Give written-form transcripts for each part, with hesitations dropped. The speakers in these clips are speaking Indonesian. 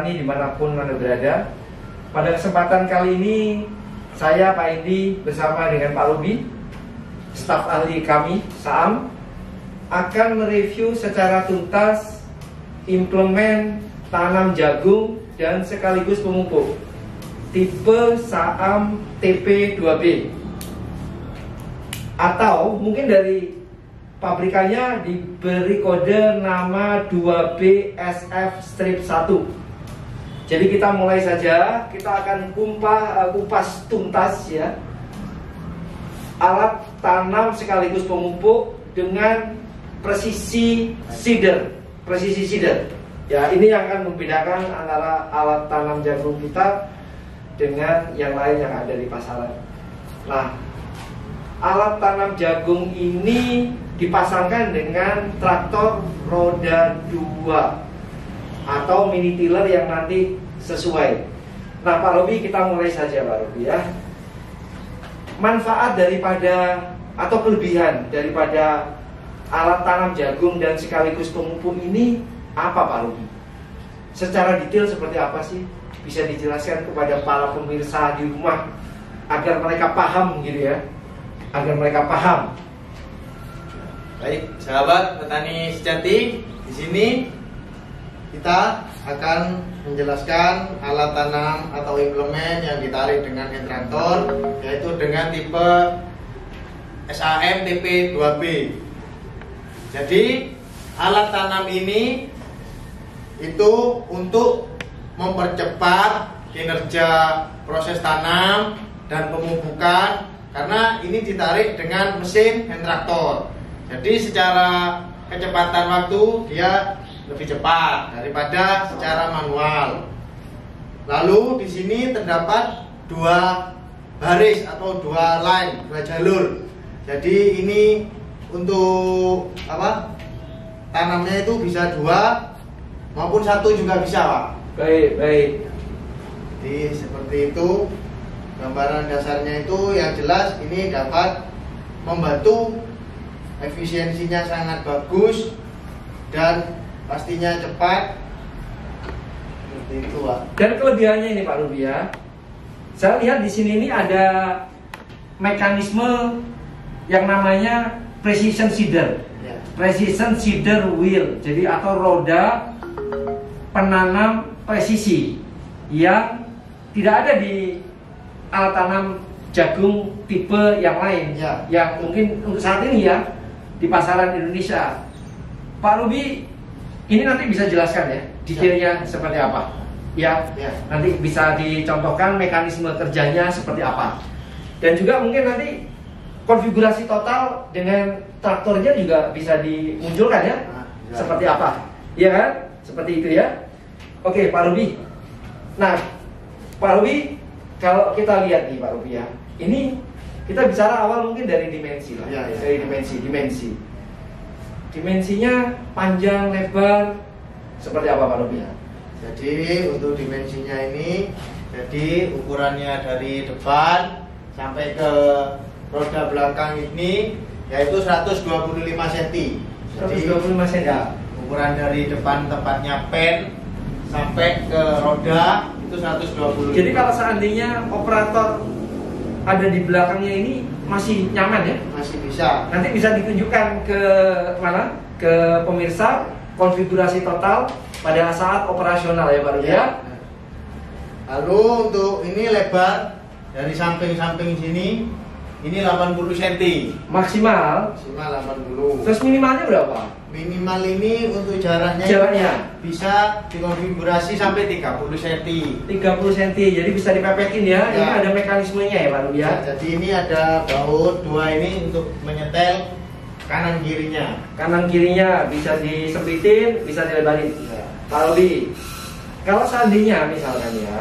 Petani dimanapun Anda berada. Pada kesempatan kali ini saya Pak Indi bersama dengan Pak Ruby, staf ahli kami SAAM, akan mereview secara tuntas implemen tanam jagung dan sekaligus pemupuk tipe SAAM TP2B, atau mungkin dari pabrikannya diberi kode nama 2B-SF-1. Jadi kita mulai saja, kita akan kupas tuntas ya alat tanam sekaligus pemupuk dengan presisi seeder. Ya, ini yang akan membedakan antara alat tanam jagung kita dengan yang lain yang ada di pasaran. Nah, alat tanam jagung ini dipasangkan dengan traktor roda 2 atau mini tiller yang nanti sesuai. Nah, Pak Robi, kita mulai saja Pak Robi ya. Manfaat daripada atau kelebihan daripada alat tanam jagung dan sekaligus pemupuk ini apa Pak Robi? Secara detail seperti apa sih? Bisa dijelaskan kepada para pemirsa di rumah agar mereka paham gitu ya, agar mereka paham. Baik, sahabat petani sejati, di sini kita akan menjelaskan alat tanam atau implemen yang ditarik dengan hand traktor, yaitu dengan tipe SAAM TP2B. Jadi alat tanam ini itu untuk mempercepat kinerja proses tanam dan pemupukan, karena ini ditarik dengan mesin hand traktor. Jadi secara kecepatan waktu dia lebih cepat daripada secara manual. Lalu di sini terdapat dua baris atau dua line, dua jalur. Jadi ini untuk apa? Tanamnya itu bisa dua maupun satu juga bisa, Pak. Baik. Jadi seperti itu gambaran dasarnya. Itu yang jelas ini dapat membantu, efisiensinya sangat bagus dan pastinya cepat. Seperti itu, Pak. Dan kelebihannya ini Pak Ruby ya, saya lihat di sini ini ada mekanisme yang namanya precision seeder, Ya. precision seeder wheel, jadi atau roda penanam presisi yang tidak ada di alat tanam jagung tipe yang lain Ya. yang mungkin untuk saat ini ya di pasaran Indonesia. Pak Ruby, ini nanti bisa jelaskan ya detailnya seperti apa ya? Ya. Nanti bisa dicontohkan mekanisme kerjanya seperti apa, dan juga mungkin nanti konfigurasi total dengan traktornya juga bisa dimunculkan ya, Ya. seperti apa, ya kan? Seperti itu ya. Oke, Pak Ruby. Nah, Pak Ruby, kalau kita lihat nih Pak Ruby ya, ini kita bicara awal mungkin dari dimensi lah, Ya. dari dimensi. Dimensinya panjang, lebar, seperti apa Pak Ruby? Jadi untuk dimensinya ini, jadi ukurannya dari depan sampai ke roda belakang ini yaitu 125 cm. 125 cm. Ya, ukuran dari depan tempatnya pen sampai ke roda itu 120. Jadi kalau seandainya operator ada di belakangnya ini masih nyaman ya? Masih bisa. Nanti bisa ditunjukkan ke mana? Ke pemirsa konfigurasi total pada saat operasional ya Pak Ruby ya. Lalu untuk ini lebar dari samping-samping sini ini 80 cm. Maksimal. Maksimal 80. Terus minimalnya berapa? Minimal ini untuk jaraknya bisa dikonfigurasi sampai 30 cm. 30 cm. Jadi bisa dipepetin ya. Ini ada mekanismenya ya Pak Ruby ya. Jadi ini ada baut dua ini untuk menyetel kanan kirinya. Kanan kirinya bisa disempitin, bisa dilebarin. Pak Ruby, kalau seandainya misalkan ya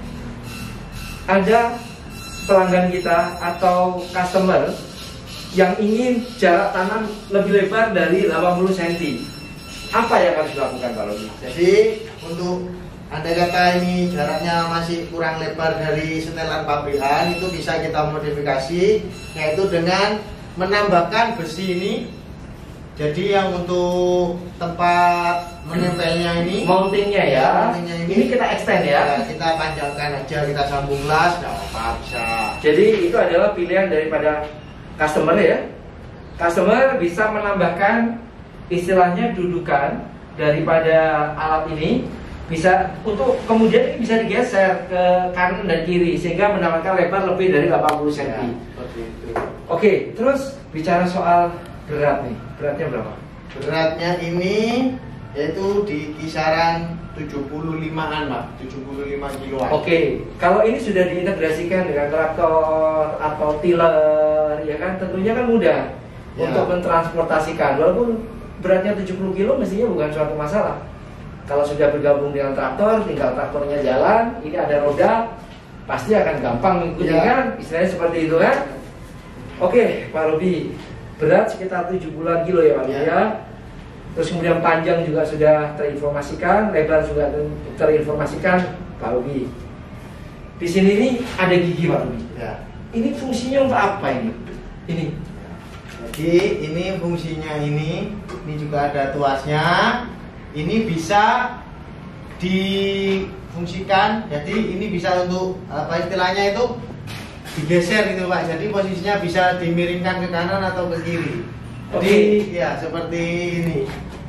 ada pelanggan kita atau customer yang ingin jarak tanam lebih lebar dari 80 cm, apa yang harus dilakukan Pak Ruby? Jadi untuk andai kata ini jaraknya masih kurang lebar dari setelan pabrikan, itu bisa kita modifikasi, yaitu dengan menambahkan besi ini Jadi yang untuk tempat menempelnya ini, mountingnya ya. mountingnya Ini kita extend ya. kita panjangkan aja, kita sambung las, nggak apa bisa. Jadi itu adalah pilihan daripada customer ya. Customer bisa menambahkan istilahnya dudukan daripada alat ini, bisa untuk kemudian ini bisa digeser ke kanan dan kiri sehingga mendapatkan lebar lebih dari 80 cm. Ya, seperti itu. Oke, terus bicara soal berat nih. Beratnya berapa? Beratnya ini yaitu di kisaran 75-an, Pak. 75 kiloan. Oke, kalau ini sudah diintegrasikan dengan traktor atau tiller, ya kan tentunya kan mudah Ya. untuk mentransportasikan. Walaupun beratnya 70 kilo mestinya bukan suatu masalah. Kalau sudah bergabung dengan traktor, tinggal traktornya jalan, ini ada roda, pasti akan gampang mengikuti Ya. kan? Istilahnya seperti itu kan? Oke, Pak Robi, berat sekitar 70-an kilo ya Pak Robi Ya. ya. Terus kemudian panjang juga sudah terinformasikan, lebar juga terinformasikan, Pak Robi. Di sini ini ada gigi Pak Robi. Ya. Ini fungsinya untuk apa ini? Ini. Jadi ini fungsinya ini juga ada tuasnya. Ini bisa difungsikan. Jadi ini bisa untuk apa istilahnya itu digeser gitu Pak. Jadi posisinya bisa dimiringkan ke kanan atau ke kiri. Jadi ya seperti ini.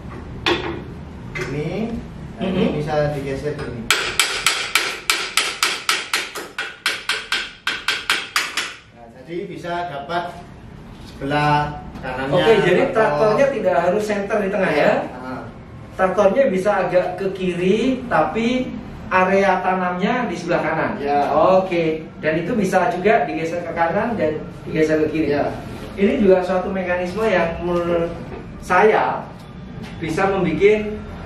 Ini bisa digeser ini. Nah, jadi bisa dapat sebelah kanannya. Oke, jadi atau- traktornya tidak harus center di tengah ya. Nah, Traktornya bisa agak ke kiri, tapi area tanamnya di sebelah kanan. Ya. Oke, dan itu bisa juga digeser ke kanan dan digeser ke kiri. Ya. Ini juga suatu mekanisme yang menurut saya bisa membuat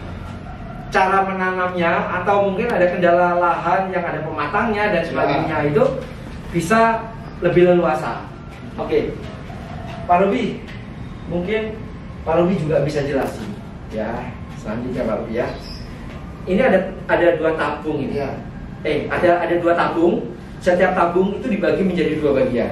cara menanamnya atau mungkin ada kendala lahan yang ada pematangnya dan sebagainya itu bisa lebih leluasa. Oke, Pak Robi, mungkin Pak Robi juga bisa jelasin ya. Selanjutnya Pak Robi ya. Ini ada dua tabung ini. Ya. Ada dua tabung. Setiap tabung itu dibagi menjadi dua bagian.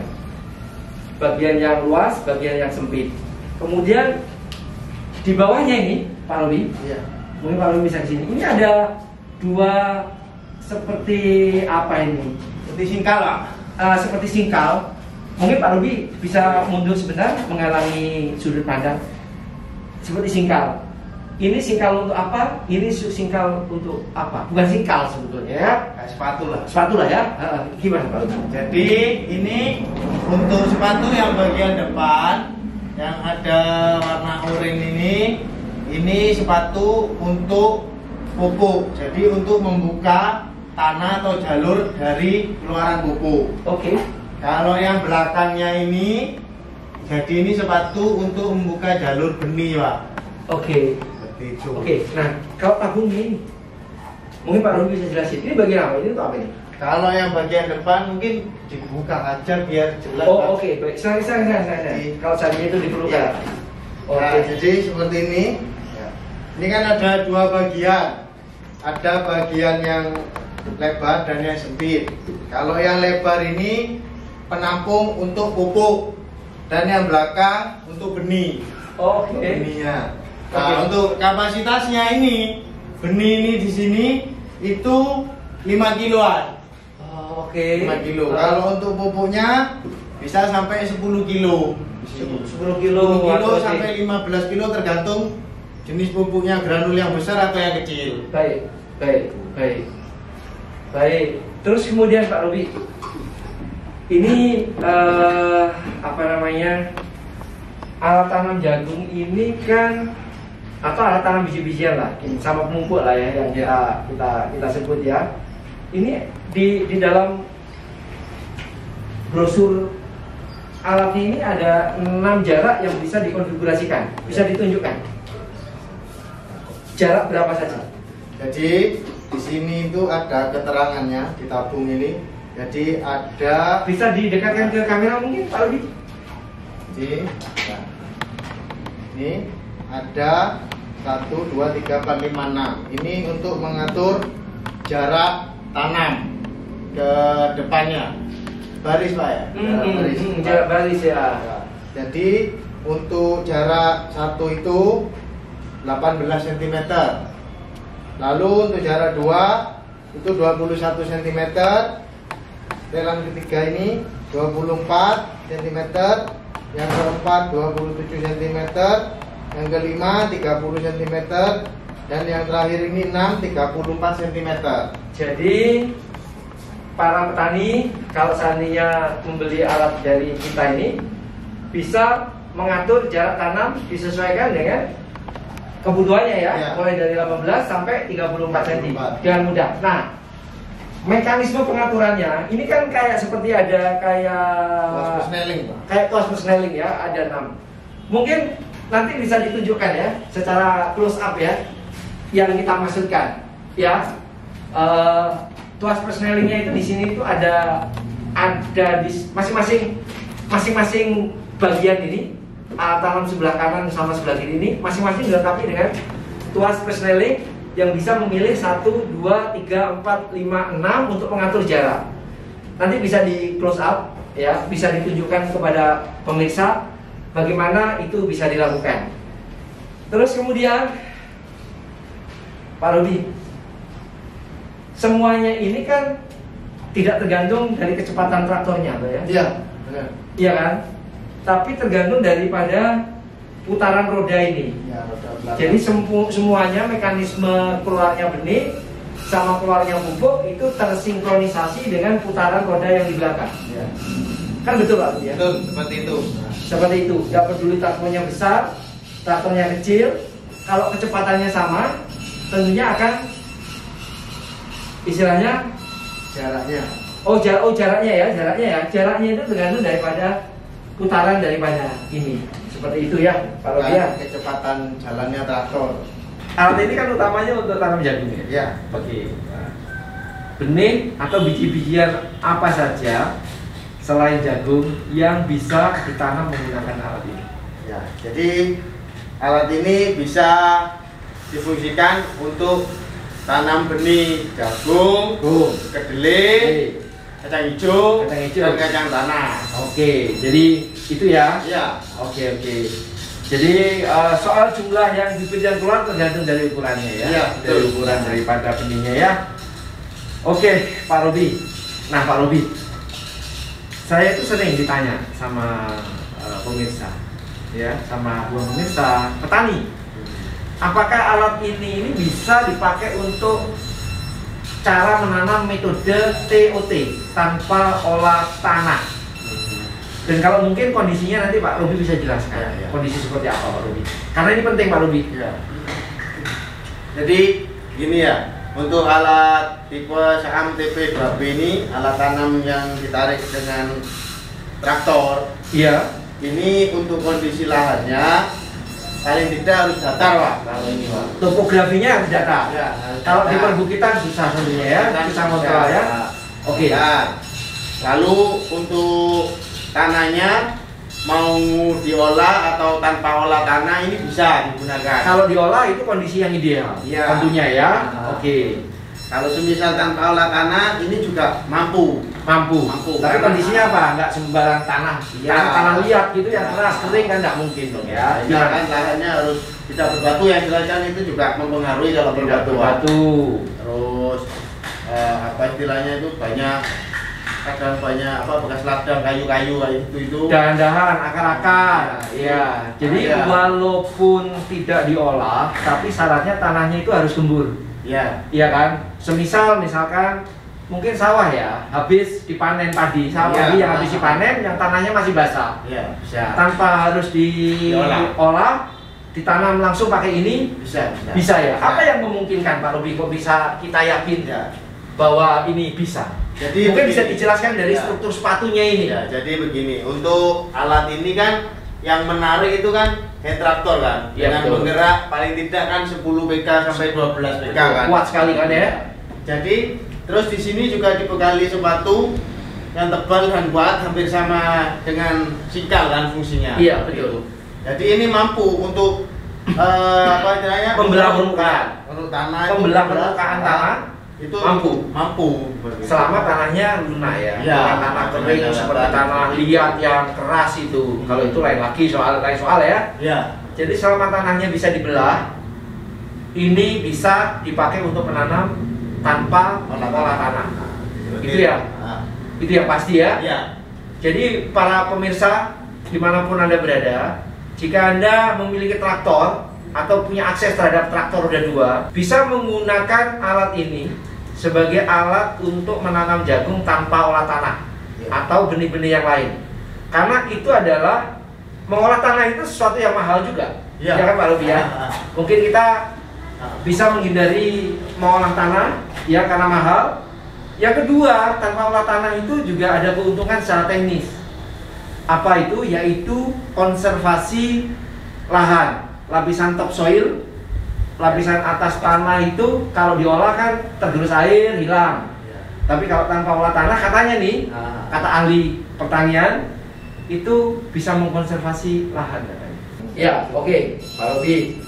Bagian yang luas, bagian yang sempit. Kemudian di bawahnya ini, Pak Robi, Iya. mungkin Pak Robi bisa ke sini. Ini ada dua seperti apa ini? Seperti singkal Pak. Seperti singkal. Mungkin Pak Robi bisa mundur sebentar menghalangi sudut pandang. Seperti singkal. Ini singkal untuk apa? Ini singkal untuk apa? Bukan singkal sebetulnya ya. Kayak sepatu lah. Sepatu lah ya. Gimana Pak Robi? Jadi ini untuk sepatu yang bagian depan yang ada warna oranye ini sepatu untuk pupuk. Jadi untuk membuka tanah atau jalur dari keluaran pupuk. Oke. Kalau yang belakangnya ini, jadi ini sepatu untuk membuka jalur benih Pak. Oke. Seperti itu. Oke. Nah, kalau tabung ini, mungkin Pak Robi bisa jelasin. Ini bagian apa? Ini untuk apa ini? Kalau yang bagian depan mungkin dibuka aja biar jelas. Pak. Oh, oke. Baik. Saya. Kalau saja itu diperlukan. Ya. Oke. Nah, jadi seperti ini. Ya. Ini kan ada dua bagian. Ada bagian yang lebar dan yang sempit. Kalau yang lebar ini penampung untuk pupuk dan yang belakang untuk benih. Oke. Benihnya. Nah, Oke. untuk kapasitasnya ini benih ini di sini itu 5 kiloan. Oh, oke. 5 kilo. Kalau untuk pupuknya bisa sampai 10 kilo. Di sini. 10 kilo. 10 kilo Oke. sampai 15 kilo tergantung jenis pupuknya, granul yang besar atau yang kecil. Baik. Terus kemudian Pak Robi, ini apa namanya, alat tanam jagung ini kan, atau alat tanam biji-bijian lah, sama pemumpuk lah ya yang kita sebut ya. Ini di dalam brosur alat ini ada 6 jarak yang bisa dikonfigurasikan, bisa ditunjukkan. Jarak berapa saja? Jadi di sini itu ada keterangannya di tabung ini. Jadi ada Bisa didekatkan ke kamera mungkin Pak Robi? Jadi, nah, ini ada 1, 2, 3, 4, 5, 6. Ini untuk mengatur jarak tanam ke depannya. Baris Pak ya? Jarak baris. Jarak baris ya. Ya. Jadi untuk jarak satu itu 18 cm. Lalu untuk jarak 2 itu 21 cm. Telan ketiga ini 24 cm, yang keempat 27 cm, yang kelima 30 cm, dan yang terakhir ini 6 34 cm. Jadi para petani kalau seandainya membeli alat dari kita ini bisa mengatur jarak tanam disesuaikan dengan kebutuhannya ya, mulai dari 18 sampai 34 cm dengan mudah. Nah, mekanisme pengaturannya ini kan kayak seperti ada kayak tuas persneling ya, ada 6. Mungkin nanti bisa ditunjukkan ya secara close up ya yang kita maksudkan ya. Tuas persnelingnya itu di sini itu ada di masing-masing bagian ini, alat tanam sebelah kanan sama sebelah kiri ini masing-masing dilengkapi dengan tuas persneling yang bisa memilih 1, 2, 3, 4, 5, 6 untuk mengatur jarak. Nanti bisa di close up ya, bisa ditunjukkan kepada pemirsa bagaimana itu bisa dilakukan. Terus kemudian Pak Rudi, semuanya ini kan tidak tergantung dari kecepatan traktornya, ya? Iya, benar. Iya kan? Tapi tergantung daripada putaran roda ini. Ya, roda belakang. Jadi semuanya mekanisme keluarnya benih sama keluarnya pupuk itu tersinkronisasi dengan putaran roda yang di belakang. Ya. Kan betul Pak? Ya? Betul, seperti itu. Seperti itu. Gak peduli traktornya besar, traktornya kecil, kalau kecepatannya sama, tentunya akan istilahnya Jaraknya. Jaraknya itu tergantung daripada putaran daripada ini. Seperti itu ya, Pak Rodi ya. Kecepatan jalannya traktor. Alat ini kan utamanya untuk tanam jagung ya. Ya. Oke. Benih atau biji-bijian apa saja selain jagung yang bisa ditanam menggunakan alat ini? Ya, jadi alat ini bisa difungsikan untuk tanam benih jagung, kedelai, kacang hijau, dan kacang tanah. Oke, jadi itu ya. Ya. Oke. Jadi soal jumlah yang dibeli dan keluar tergantung dari ukurannya ya. Ya, dari ukuran daripada benihnya ya. Oke, Pak Robi. Nah, Pak Robi, saya itu sering ditanya sama pemirsa, ya, sama pemirsa petani. Apakah alat ini bisa dipakai untuk cara menanam metode TOT tanpa olah tanah? Dan kalau mungkin kondisinya nanti Pak Robi bisa jelaskan kondisi seperti apa Pak Robi? Karena ini penting Pak Robi. Ya. Jadi gini ya, untuk alat tipe Saham TP2B ini alat tanam yang ditarik dengan traktor. Iya. Ini untuk kondisi lahannya paling tidak harus datar Pak. Kalau ini Pak. Topografinya harus datar. Ya, kalau di perbukitan susah tentunya ya, susah kontrol ya. Oke. Ya. Lalu untuk tanahnya mau diolah atau tanpa olah tanah ini bisa digunakan. Kalau diolah itu kondisi yang ideal, ya. Tentunya ya. Oke. Kalau semisal tanpa olah tanah ini juga mampu. Tapi kondisinya apa? Nggak sembarang tanah. Tanah liat gitu yang keras kering kan nggak mungkin dong ya. Ya kan lahannya harus tidak berbatu, yang jelaskan itu juga mempengaruhi kalau berbatu. Terus apa istilahnya itu kadang banyak bekas ladang kayu-kayu itu dahan-dahan, akar-akar. Ya. Jadi walaupun tidak diolah, tapi syaratnya tanahnya itu harus gembur. Iya. Iya kan? Misalkan mungkin sawah ya, habis dipanen padi, sawah yang habis dipanen, yang tanahnya masih basah. Iya, bisa. Tanpa harus diolah, ditanam langsung pakai ini, bisa ya. Apa yang memungkinkan Pak Robi kok bisa kita yakin bahwa ini bisa? Jadi mungkin bisa dijelaskan dari struktur sepatunya ini. Ya, jadi begini, untuk alat ini kan yang menarik itu kan hand traktor kan, dengan penggerak paling tidak kan 10 PK sampai 12 PK kan. Kuat sekali kan ya. Jadi terus di sini juga dibekali sepatu yang tebal dan kuat, hampir sama dengan sikal kan fungsinya. Iya, betul. Jadi ini mampu untuk apa istilahnya? Membelah permukaan. Untuk tanah. Membelah permukaan tanah itu mampu berarti. selama tanahnya lunak ya, Ya, bukan tanah kering seperti tanah liat yang keras itu. Kalau itu lain lagi lain soal ya. Ya. Jadi selama tanahnya bisa dibelah, ini bisa dipakai untuk menanam tanpa olah tanah. Itu ya, itu yang pasti ya. Ya. Jadi para pemirsa dimanapun Anda berada, jika Anda memiliki traktor atau punya akses terhadap traktor roda 2, bisa menggunakan alat ini sebagai alat untuk menanam jagung tanpa olah tanah atau benih-benih yang lain. Karena itu adalah mengolah tanah itu sesuatu yang mahal juga. Ya kan Pak Robi ya? Mungkin kita bisa menghindari mengolah tanah ya karena mahal. Yang kedua, tanpa olah tanah itu juga ada keuntungan secara teknis. Apa itu? Yaitu konservasi lahan. Lapisan topsoil, lapisan atas tanah itu kalau diolah kan tergerus air, hilang. Tapi kalau tanpa olah tanah, katanya nih, kata ahli pertanian, itu bisa mengkonservasi lahan katanya. Ya, oke, Pak Robi.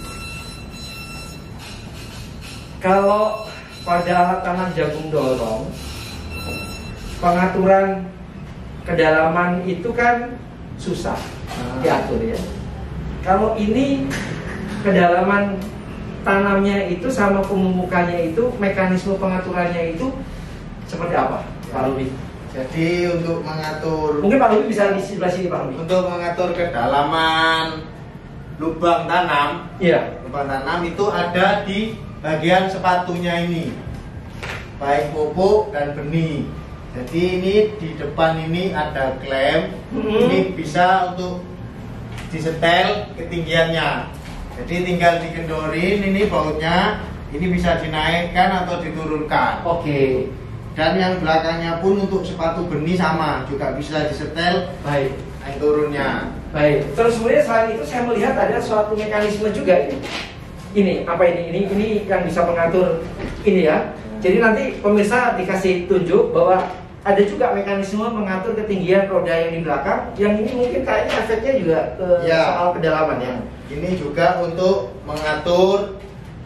Kalau pada alat tanam jagung dorong, pengaturan kedalaman itu kan susah diatur ya. Kalau ini kedalaman tanamnya itu sama pemupukannya itu, mekanisme pengaturannya itu seperti apa, Pak Robi? Jadi untuk mengatur, mungkin Pak Robi bisa di sebelah sini Pak Robi. Untuk mengatur kedalaman lubang tanam, iya. Lubang tanam itu ada di bagian sepatunya ini, baik pupuk dan benih. Jadi ini di depan ini ada klem, ini bisa untuk disetel ketinggiannya. Jadi tinggal dikendorin ini bautnya, ini bisa dinaikkan atau diturunkan. Oke. Dan yang belakangnya pun untuk sepatu benih sama, juga bisa disetel. Baik. Naik turunnya. Baik. Terus kemudian selain itu saya melihat ada suatu mekanisme juga ini. Ini apa ini? Ini yang bisa mengatur ini ya. Jadi nanti pemirsa dikasih tunjuk bahwa ada juga mekanisme mengatur ketinggian roda yang di belakang. Yang ini mungkin kayaknya efeknya juga ke soal kedalaman ya. Ini juga untuk mengatur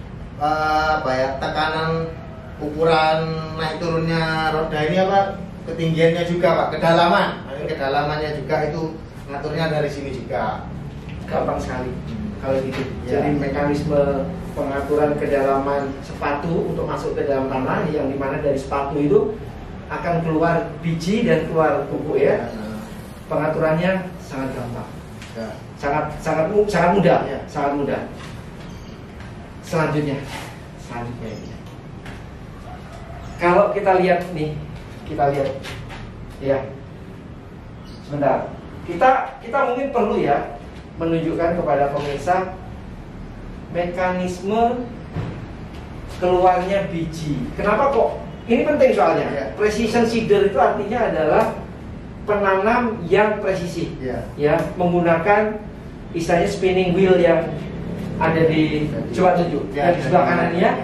tekanan ukuran naik turunnya roda ini ketinggiannya juga Pak, kedalaman. Kedalamannya juga itu ngaturnya dari sini juga. Gampang sekali kalau gitu. Jadi mekanisme pengaturan kedalaman sepatu untuk masuk ke dalam tanah yang dimana dari sepatu itu akan keluar biji dan keluar pupuk ya. Pengaturannya sangat gampang. Sangat mudah ya, sangat mudah. Selanjutnya ini. Kalau kita lihat nih, ya. Sebentar. Kita mungkin perlu ya menunjukkan kepada pemirsa mekanisme keluarnya biji. Kenapa kok? Ini penting soalnya. Precision seeder itu artinya adalah penanam yang presisi. Ya, menggunakan istilahnya spinning wheel yang ada di coba tunjuk di sebelah kanan ya.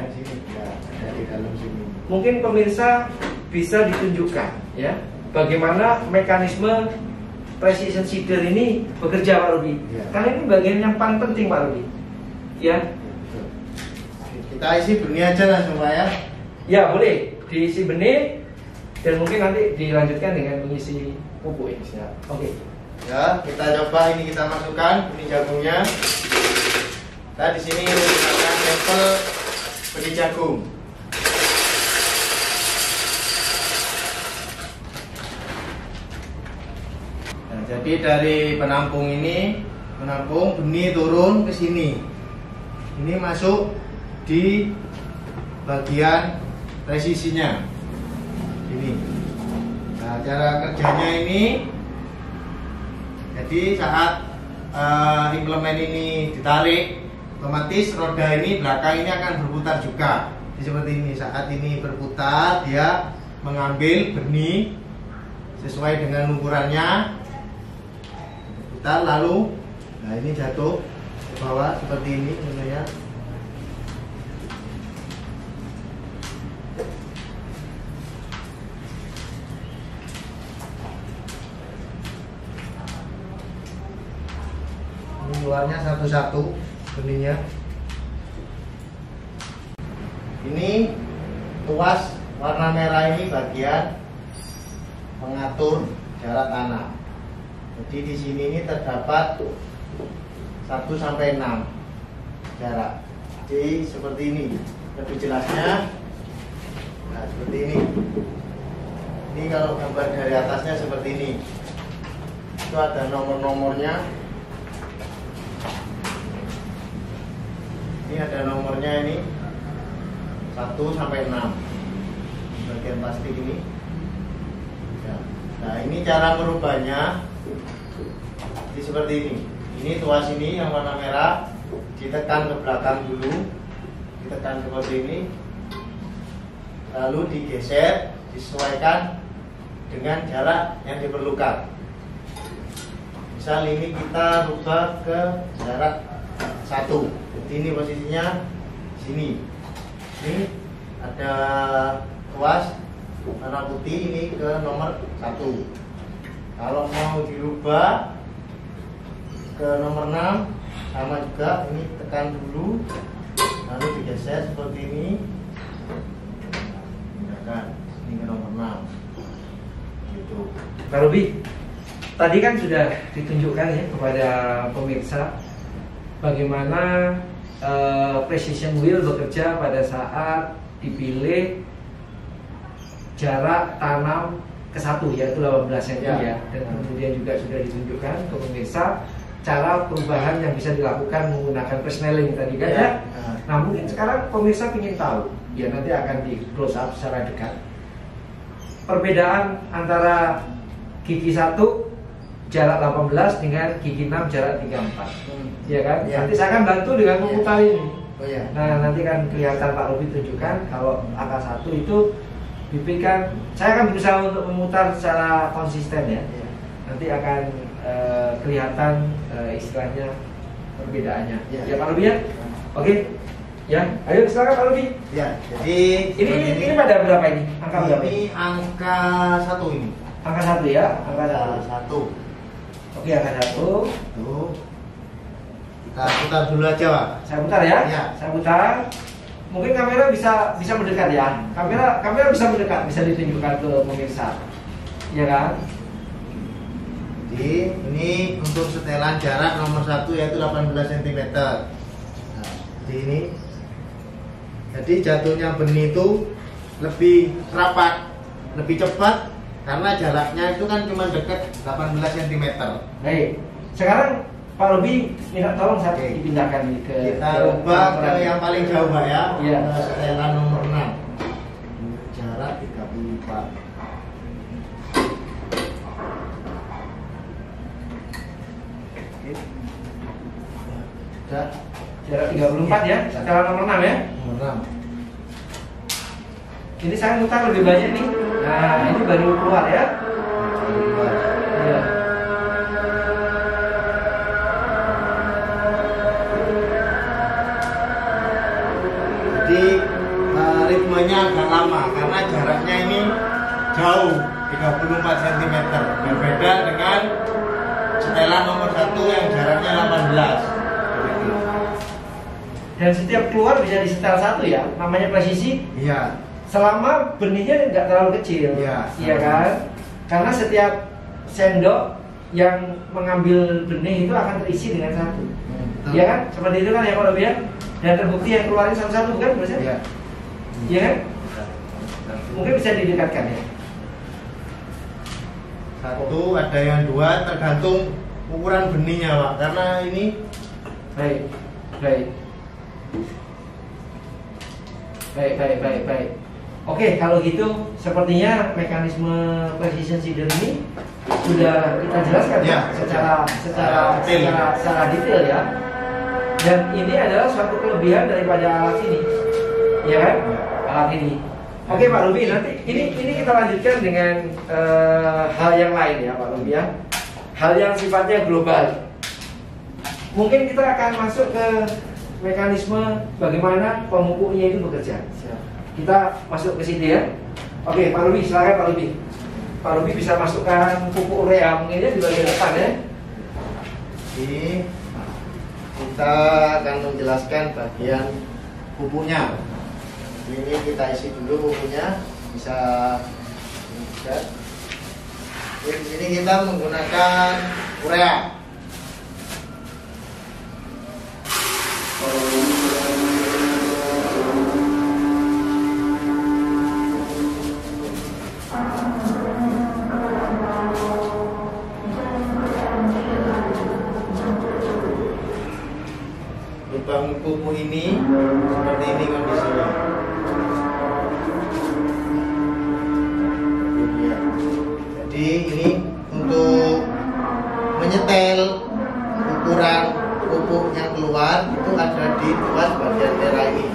Mungkin pemirsa bisa ditunjukkan ya bagaimana mekanisme precision seeder ini bekerja Pak Robi. Karena ini bagian yang paling penting Pak Robi. Ya. Kita isi benih aja langsung Pak ya. Ya boleh diisi benih dan mungkin nanti dilanjutkan dengan mengisi pupuk ini. Oke. Ya, kita coba ini kita masukkan benih jagungnya. Kita di sini menggunakan sampel benih jagung. Nah, jadi dari penampung ini, penampung benih turun ke sini. Ini masuk di bagian presisinya. Ini. Nah, cara kerjanya ini, jadi saat implemen ini ditarik, otomatis roda ini belakang ini akan berputar juga. Jadi seperti ini, saat ini berputar, dia mengambil benih sesuai dengan ukurannya. Putar lalu, nah ini jatuh ke bawah seperti ini tentunya. Luarnya satu-satu benihnya. Ini tuas warna merah ini bagian mengatur jarak tanam. Jadi di sini ini terdapat 1 sampai 6 jarak. Jadi seperti ini. Lebih jelasnya, nah seperti ini. Ini kalau gambar dari atasnya seperti ini. Itu ada nomor-nomornya. Ini ada nomornya ini 1 sampai 6 bagian plastik ini. Nah ini cara merubahnya seperti ini. Ini tuas ini yang warna merah ditekan ke belakang dulu, ditekan seperti ini, lalu digeser, disesuaikan dengan jarak yang diperlukan. Misal ini kita rubah ke jarak 1. Jadi ini posisinya sini. Ini ada tuas warna putih ini ke nomor 1. Kalau mau dirubah ke nomor 6 sama juga, ini tekan dulu lalu digeser seperti ini, pindahkan ini ke nomor 6 gitu. Pak Robi, tadi kan sudah ditunjukkan ya kepada pemirsa bagaimana precision wheel bekerja pada saat dipilih jarak tanam ke 1 yaitu 18 cm ya. Dan kemudian juga sudah ditunjukkan ke pemirsa cara perubahan yang bisa dilakukan menggunakan persneling tadi kan ya. Nah mungkin sekarang pemirsa ingin tahu, ya nanti akan di close up secara dekat perbedaan antara gigi 1 jarak 18 dengan gigi 6 jarak 34 ya kan? Nanti saya akan bantu dengan memutar ini. Nah nanti kan kelihatan Pak Robi tunjukkan kalau angka 1 itu bibit kan, saya akan berusaha untuk memutar secara konsisten ya. Nanti akan kelihatan istilahnya perbedaannya. Ya Pak Robi ya? Oke. Ya, ayo silakan Pak Robi. Ya, jadi ini pada berapa ini? Angka berapa? Ini angka 1 ini. Angka 1 ya, angka 1. Oke, angka 1. Tuh. Kita putar dulu aja, Pak. Saya putar ya. Saya putar. Mungkin kamera bisa mendekat ya. Kamera bisa mendekat, bisa ditunjukkan ke pemirsa. Iya kan? Jadi ini untuk setelan jarak nomor 1 yaitu 18 cm. Nah, jadi ini. Jadi jatuhnya benih itu lebih rapat, lebih cepat karena jaraknya itu kan cuma dekat 18 cm. Baik. Sekarang Pak Robi minta tolong satu dipindahkan ke kita ubah ke yang paling jauh Pak ya. Iya. Setelan nomor 6. Jarak 34. Jarak 34 ya, setelan nomor 6 ya. Nomor 6. Ini saya mutar lebih banyak nih. Nah, ini baru keluar ya. Iya. Jadi ritmenya agak lama karena jaraknya ini jauh 34 cm. Berbeda dengan setelan nomor 1 yang jaraknya 18. Dan setiap keluar bisa disetel 1 ya, namanya presisi. Iya. Selama benihnya nggak terlalu kecil, iya kan? Karena setiap sendok yang mengambil benih itu akan terisi dengan 1, iya kan? Seperti itu kan ya Pak Robi ya? Dan terbukti yang keluarin satu-satu bukan Mas? Iya kan? Mungkin bisa didekatkan ya. 1, ada yang 2, tergantung ukuran benihnya Pak. Karena ini baik. Oke, kalau gitu sepertinya mekanisme precision seeder ini sudah kita jelaskan ya, secara detail ya. Dan ini adalah suatu kelebihan daripada alat ini, ya kan? Alat ini. Oke Pak Robi, nanti ini kita lanjutkan dengan hal yang lain ya Pak Robi ya. Hal yang sifatnya global. Mungkin kita akan masuk ke mekanisme bagaimana pemupuknya itu bekerja. Kita masuk ke sini ya. Oke, Pak Robi, silakan Pak Robi. Pak Robi bisa masukkan pupuk urea mungkin ya di bagian depan ya. Ini kita akan menjelaskan bagian pupuknya. Ini kita isi dulu pupuknya, bisa. Di sini kita menggunakan urea. Lubang pupuk ini seperti ini kondisinya. Jadi ini untuk menyetel ukuran pupuk yang keluar itu ada di luar bagian merah ini.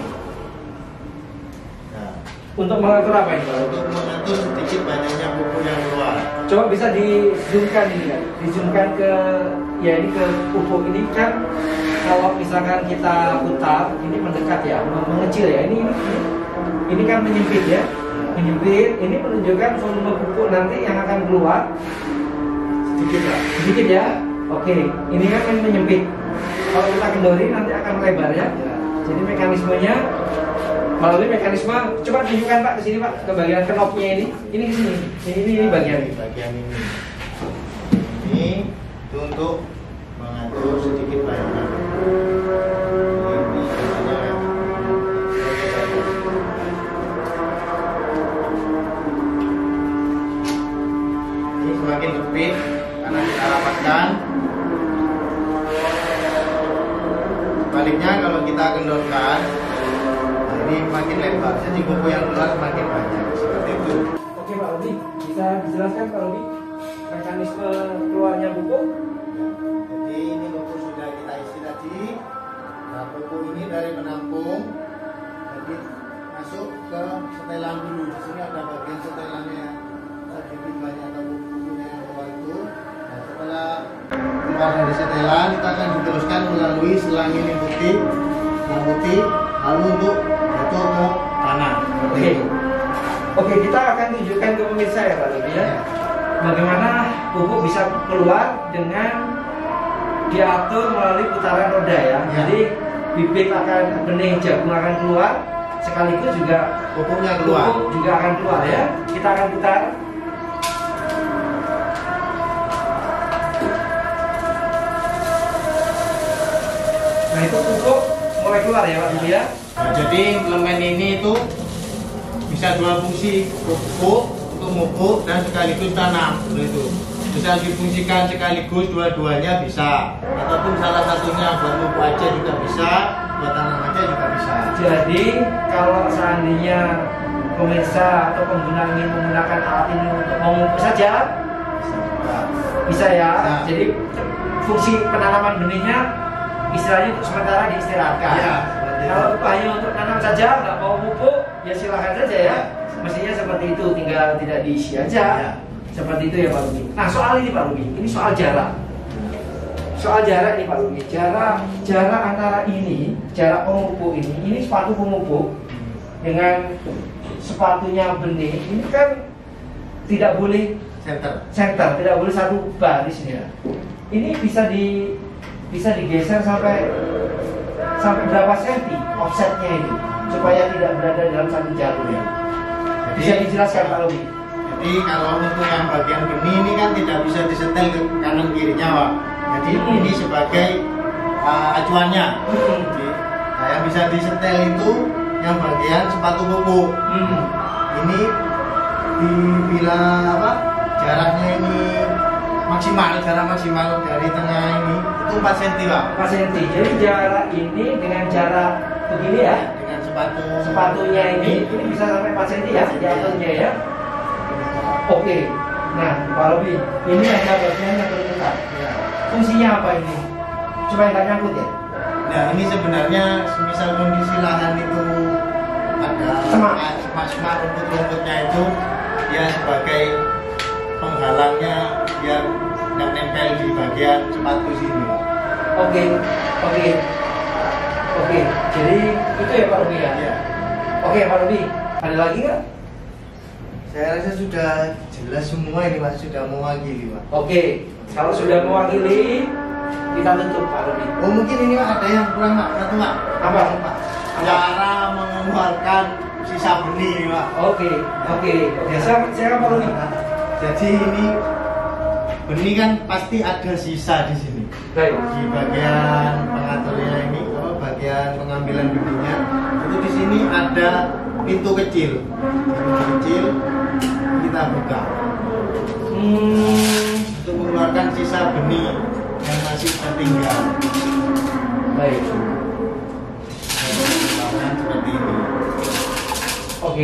Nah, Untuk mengatur apa ini Pak? untuk mengatur sedikit banyaknya pupuk yang keluar. Coba bisa di-zoomkan ini kan, di-zoomkan ke ya ini ke pupuk ini kan. Kalau misalkan kita putar, ini mendekat ya, mengecil ya. Ini kan menyempit ya, menyempit. Ini menunjukkan volume pupuk nanti yang akan keluar sedikit ya. Oke, ini kan menyempit. Kalau kita kendori nanti akan lebar ya. Jadi mekanismenya melalui mekanisme. Coba tunjukkan Pak ke sini Pak, ke bagian knopnya ini. Ini ke sini. Ini bagian ini. Bagian ini. Ini itu untuk mengatur sedikit banyaknya. Ini semakin sempit karena kita rapatkan. Sebaliknya kalau kita kendorkan, ini makin lebar, jadi pupuk yang keluar semakin banyak. Seperti itu. Oke Pak Robi, bisa dijelaskan Pak Robi mekanisme keluarnya pupuk? Jadi ini pupuk sudah kita isi tadi. Nah, pupuk ini dari penampung, jadi masuk ke setelan dulu. Di sini ada bagian setelannya, sedikit banyak atau pupuknya yang keluar itu. Nah, setelah keluar dari setelan, kita akan diteruskan melalui selang ini putih, lalu untuk jatuh ke tanah. Oke. Oke, kita akan tunjukkan ke pemirsa ya Pak Robi ya. Bagaimana pupuk bisa keluar dengan diatur melalui putaran roda ya. Jadi bibit benih jagung akan keluar, sekaligus juga Pupuknya keluar. pupuk juga akan keluar ya. Kita akan putar. Nah itu pupuk mulai keluar ya Pak Robi ya. Nah, jadi implemen ini itu bisa dua fungsi, pupuk untuk mupuk dan sekaligus tanam. Itu bisa difungsikan sekaligus dua-duanya bisa, ataupun salah satunya buat mupuk aja juga bisa, buat tanam aja juga bisa. Jadi kalau seandainya pemirsa atau pengguna ingin menggunakan alat ini untuk memupuk saja, bisa ya. Nah. Jadi fungsi penanaman benihnya istilahnya untuk sementara diistirahatkan. Ya, Kalau hanya untuk tanam saja, nggak mau pupuk, ya silahkan saja ya. Mestinya seperti itu, tinggal tidak diisi aja. Ya. Seperti itu ya Pak Rubi. Nah soal ini Pak Rubi, ini soal jarak. Soal jarak nih Pak Rubi, jarak antara jarak pemupuk ini sepatu pemupuk dengan sepatunya benih, ini kan tidak boleh center, tidak boleh satu baris ya. Ini bisa digeser sampai berapa senti offsetnya ini supaya tidak berada dalam satu jalur ya. Bisa dijelaskan Pak Robi? Jadi kalau untuk yang bagian benih ini kan tidak bisa disetel ke kanan kirinya Pak. Jadi ini sebagai acuannya. Jadi, nah, yang bisa disetel itu yang bagian sepatu pupuk. Ini bila jaraknya ini jarak maksimal dari tengah ini itu 4 cm Pak. 4 cm. Jadi jarak ini dengan jarak begini ya. Dengan Sepatunya ini bisa sampai 4 cm ya diaturnya ya. Oke. Nah, Pak Robi, ini ada bagian yang terbuka. Ya. Fungsinya apa ini? Supaya nggak nyangkut ya? Nah, ini sebenarnya semisal kondisi lahan itu ada semak rumput-rumputnya itu dia sebagai penghalangnya biar nggak nempel di bagian sepatu sini. Oke. Jadi itu ya Pak Robi ya? Ya. Oke Pak Robi, ada lagi nggak? Saya rasa sudah jelas semua ini Pak, sudah mewakili Pak. Oke, kalau sudah mewakili, kita tutup Pak Robi. Oh mungkin ini Pak, ada yang kurang Pak, satu Pak. Apa? Cara mengeluarkan sisa benih Pak. Oke. Saya Pak Robi. Jadi ini benih kan pasti ada sisa di sini. Baik. Di bagian pengaturnya ini, bagian pengambilan benihnya itu di sini ada pintu kecil. Pintu kecil kita buka untuk mengeluarkan sisa benih yang masih tertinggal. Baik. Seperti ini. Oke.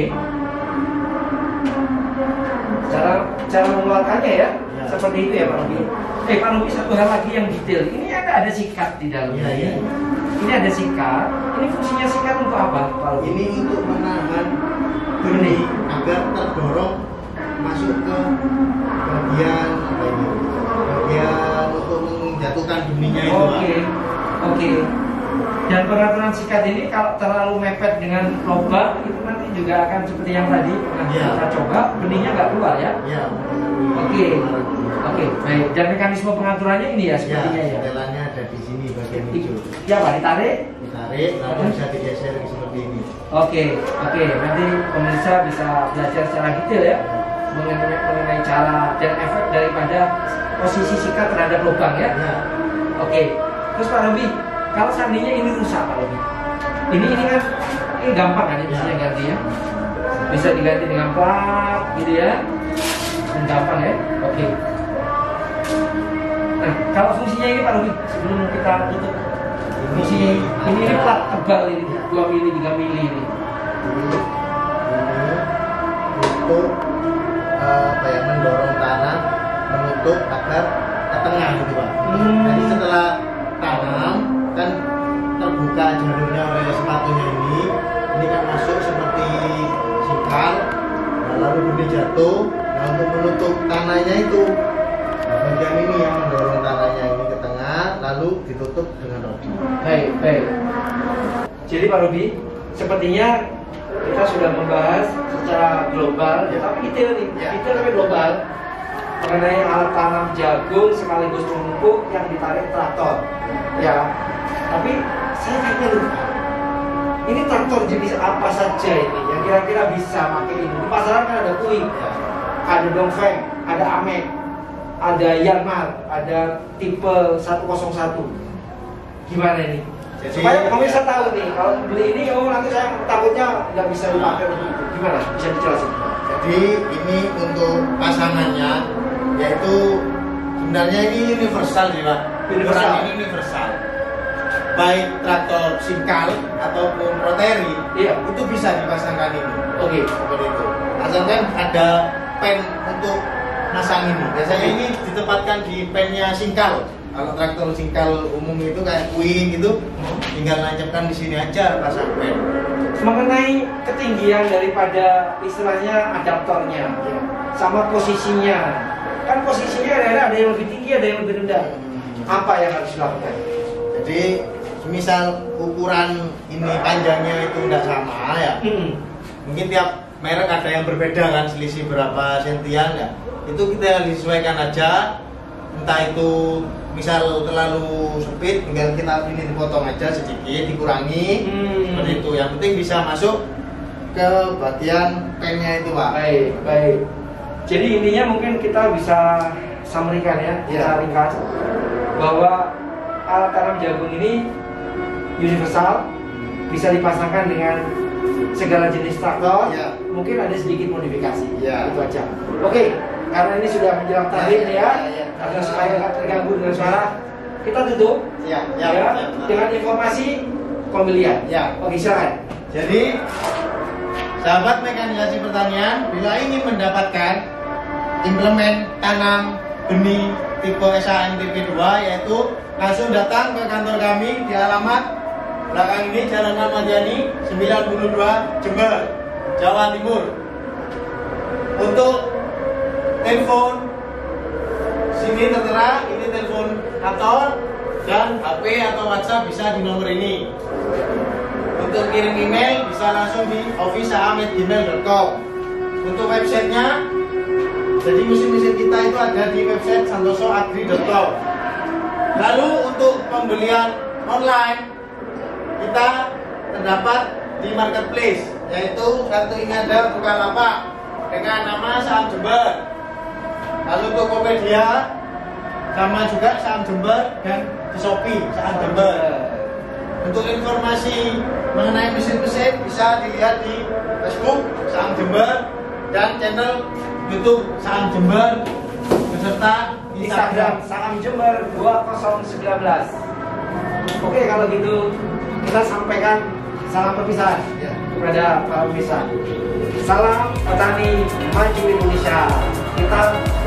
Cara mengeluarkannya ya, seperti itu ya Pak Robi. Pak Robi, satu hal lagi yang detail. Ini ada sikat di dalamnya. Iya. Ini ada sikat. Ini fungsinya sikat untuk apa Pak Robi? Ini untuk menahan benih agar terdorong masuk ke bagian apa ini? Bagian untuk menjatuhkan benihnya itu. Oke. Dan peraturan sikat ini kalau terlalu mepet dengan lubang itu nanti juga akan seperti yang tadi kita coba, benihnya nggak keluar ya? Iya. Oke, baik. Dan mekanisme pengaturannya ini ya sepertinya ya? Setelannya ada di sini bagian hijau. Ya Pak, ditarik, lalu bisa digeser seperti ini. Oke. Nanti pemirsa bisa belajar secara detail ya mengenai cara dan efek daripada posisi sikat terhadap lubang ya. Oke. Terus Pak Robi, kalau seandainya ini rusak Pak Robi, ini kan gampang kan bisa ganti ya? Bisa diganti dengan plat gitu ya, dan gampang ya. Oke. Nah, kalau fungsinya ini Pak Robi, sebelum kita tutup, fungsinya ini plat tebal ini 2 mili 3 mili ini. Untuk mendorong tanah menutup agar ke tengah gitu Pak. Jadi setelah tanam kan terbuka jalurnya oleh sepatunya ini kan masuk seperti sikal, lalu benih jatuh. Nah untuk menutup tanahnya itu bagian ini yang mendorong tanahnya ini ke tengah, lalu ditutup dengan rodi. Baik. Jadi Pak Robi, sepertinya kita sudah membahas secara global, ya, tapi detail nih, detail tapi global mengenai alat tanam jagung sekaligus pemupuk yang ditarik traktor. Ya, tapi saya tanya dulu, ini traktor jenis apa saja ini yang kira-kira bisa pakai ini? Di pasaran kan ada Kuing, ada Dongfeng, ada Amek, ada Yanmar, ada tipe 101. Gimana ini? Jadi, supaya pemirsa tahu nih, kalau beli ini, nanti saya takutnya nggak bisa dipakai untuk itu. Gimana? Bisa dijelasin? Jadi ini untuk pasangannya, yaitu sebenarnya ini universal ya Pak. Ini universal. Baik traktor sikal ataupun rotary, itu bisa dipasangkan ini. Oke. Seperti itu. Asalkan ada pen untuk masang ini. Biasanya ini ditempatkan di pennya sikal. Kalau traktor sikal umum itu kayak Kuing gitu, tinggal nancapkan di sini aja pasang pen. Mengenai ketinggian daripada istilahnya adaptornya, sama posisinya, kan posisinya ada yang lebih tinggi, ada yang lebih rendah. Apa yang harus dilakukan? Jadi, misal ukuran ini panjangnya itu tidak sama ya, mungkin tiap merek ada yang berbeda kan, selisih berapa sentian ya. Itu kita disesuaikan aja. Entah itu misal terlalu sempit, tinggal kita ini dipotong aja sedikit, dikurangi seperti itu. Yang penting bisa masuk ke bagian pennya itu Pak. Baik. Jadi intinya mungkin kita bisa summary-kan ya, kita ringkas bahwa alat tanam jagung ini universal, bisa dipasangkan dengan segala jenis traktor. Mungkin ada sedikit modifikasi. Itu aja. Oke. Karena ini sudah menjelang tahlil karena supaya nggak terganggu dengan suara, kita tutup dengan informasi pembelian. Oke, silakan. Jadi, sahabat mekanisasi pertanian, bila ingin mendapatkan implemen tanam benih tipe SAMTP2, yaitu langsung datang ke kantor kami di alamat belakang ini, Jalan Ahmad Yani 92 Jember, Jawa Timur. Untuk telepon sini tertera, ini telepon kantor, dan HP atau WhatsApp bisa di nomor ini. Untuk kirim email bisa langsung di office@gmail.com. Untuk websitenya, jadi mesin-mesin kita itu ada di website santosoagri.com. Lalu untuk pembelian online kita terdapat di marketplace yaitu satu ini ada Bukalapak dengan nama Saham Jember. Lalu Tokopedia sama juga Saham Jember, dan di Shopee Saham Jember. Untuk informasi mengenai mesin-mesin bisa dilihat di Facebook Saham Jember dan channel YouTube Saham Jember beserta Instagram Saham Jember 2019. Oke, kalau gitu kita sampaikan salam perpisahan kepada para pemirsa. Salam petani maju Indonesia. Kita